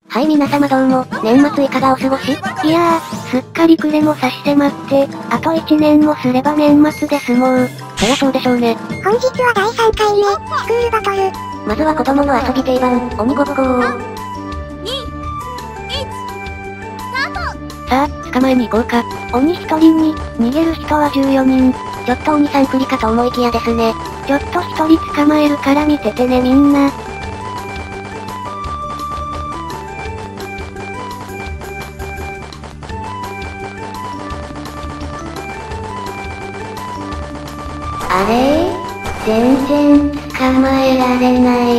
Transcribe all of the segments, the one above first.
はい皆様どうも、年末いかがお過ごし？ いやー、すっかり暮れも差し迫って、あと1年もすれば年末ですもう。 そりゃそうでしょうね。 本日は第3回目、スクールバトル。 まずは子供の遊び定番、鬼ごっこさあ、捕まえに行こうか。 鬼1人に、逃げる人は14人。 ちょっと鬼さん不利かと思いきやですね。 ちょっと1人捕まえるから見ててねみんな。 あれ？全然捕まえられない。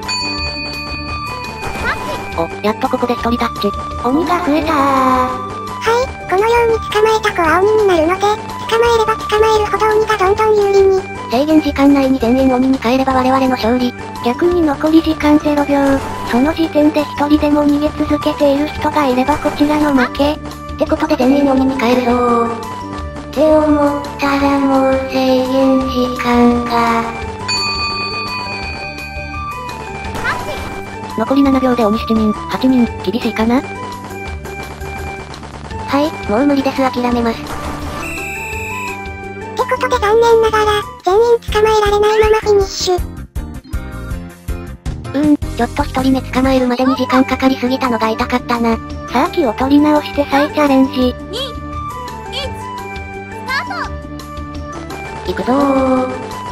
お、やっとここで一人タッチ。 鬼が増えたー。 はい、このように捕まえた子は鬼になるので、捕まえれば捕まえるほど鬼がどんどん有利に。 制限時間内に全員鬼に変えれば我々の勝利。 逆に残り時間0秒。その時点で1人でも逃げ続けている人がいればこちらの負け。 ってことで全員鬼に変えるぞー。って思ったらもう制限時間が。残り7秒で鬼7人、8人、厳しいかな？はい、もう無理です諦めます。 ってことで残念ながら、全員捕まえられないままフィニッシュ。 ちょっと1人目捕まえるまでに時間かかりすぎたのが痛かったな。 さあ気を取り直して再チャレンジ。 行くぞー。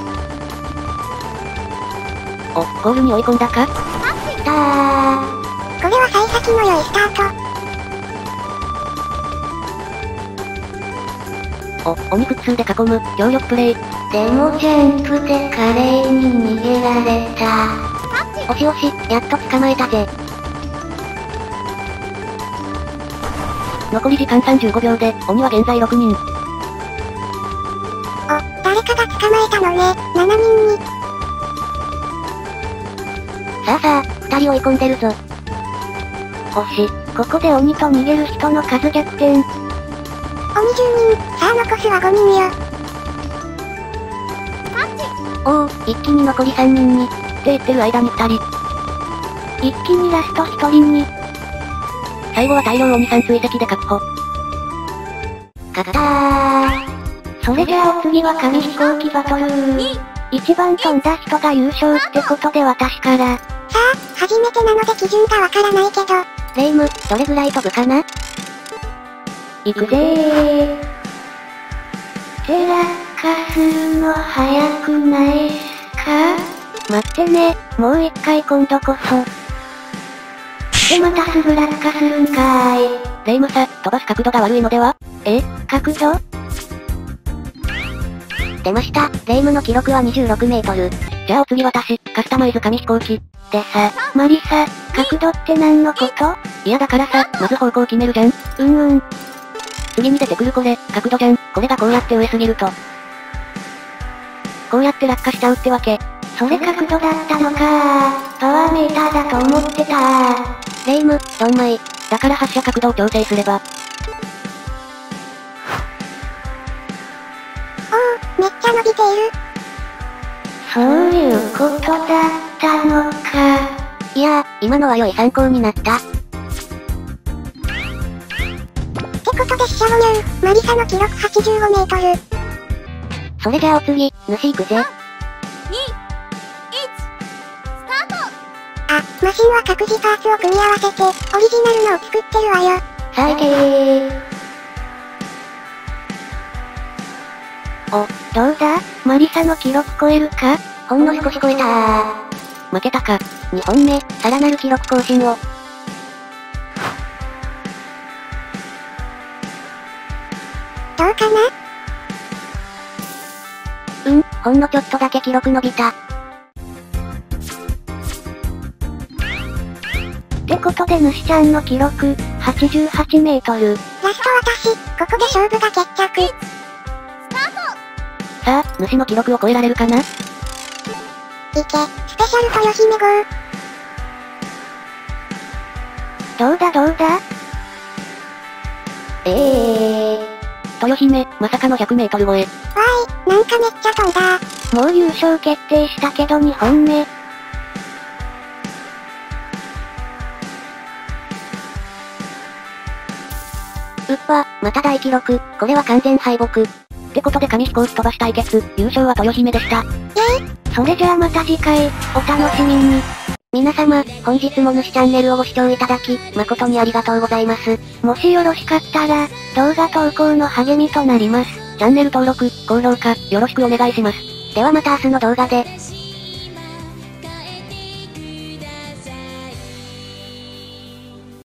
お、ゴールに追い込んだか？ きたー。これは幸先の良いスタート。 お、鬼複数で囲む、協力プレイ。でもジャンプで華麗に逃げられた。おしおし、やっと捕まえたぜ。残り時間35秒で、鬼は現在6人。 誰かが捕まえたのね、7人に。 さあさあ、2人追い込んでるぞ。 ここで鬼と逃げる人の数逆転。 鬼10人、さあ残すは5人よ。 おお、一気に残り3人に。って言ってる間に2人。 一気にラスト1人に。 最後は大量鬼さん追跡で確保。勝ったー。 それじゃあお次は紙飛行機バトルー。一番飛んだ人が優勝ってことで私から。 さあ、初めてなので基準がわからないけど。 レイム、どれぐらい飛ぶかな？ 行くぜー。テラッカするの早くないっすか？待ってね、もう一回今度こそ。でまたすぐ落下するんかーい。 レイムさ、飛ばす角度が悪いのでは？ 角度？ 出ました。レイムの記録は26メートル。じゃあお次私、カスタマイズ紙飛行機。 でさ、マリサ、角度って何のこと？ いやだからさ、まず方向決めるじゃん。次に出てくるこれ、角度じゃん。これがこうやって上すぎると。こうやって落下しちゃうってわけ。 それ角度だったのかー。パワーメーターだと思ってたー。 レイム、ドンマイ。だから発射角度を調整すれば。 めっちゃ伸びている。 そういうことだったのか。 いやー、今のは良い参考になった。ってことで死者誤入、マリサの記録85メートル。 それじゃあお次、主行くぜ。 マシンは各自パーツを組み合わせて、オリジナルのを作ってるわよ。 さあ行けー。 どうだ？マリサの記録超えるか？ ほんの少し超えたー。負けたか。2本目、さらなる記録更新を。 どうかな？ ほんのちょっとだけ記録伸びた。 ってことで主ちゃんの記録、88メートル。 ラスト私、ここで勝負が決着。 さあ、主の記録を超えられるかな？ いけ、スペシャル豊姫号。 どうだどうだ？ 豊姫、まさかの100メートル超え。 わーい、なんかめっちゃ飛んだ。 もう優勝決定したけど2本目。 また大記録、これは完全敗北。ってことで紙飛行機飛ばし対決、優勝は豊姫でした。 それじゃあまた次回、お楽しみに。 皆様、本日も主チャンネルをご視聴いただき、誠にありがとうございます。 もしよろしかったら、動画投稿の励みとなります。 チャンネル登録、高評価、よろしくお願いします。ではまた明日の動画で。